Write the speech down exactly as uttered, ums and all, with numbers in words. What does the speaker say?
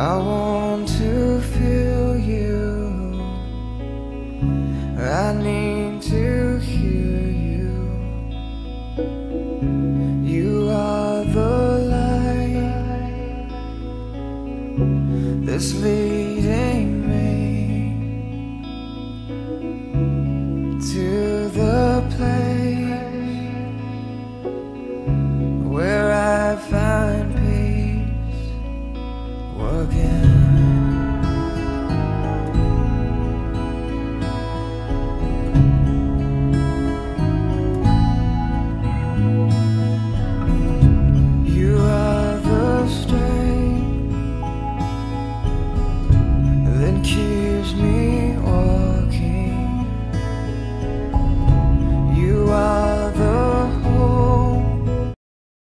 I want to feel you. I need to hear you. You are the light that's leading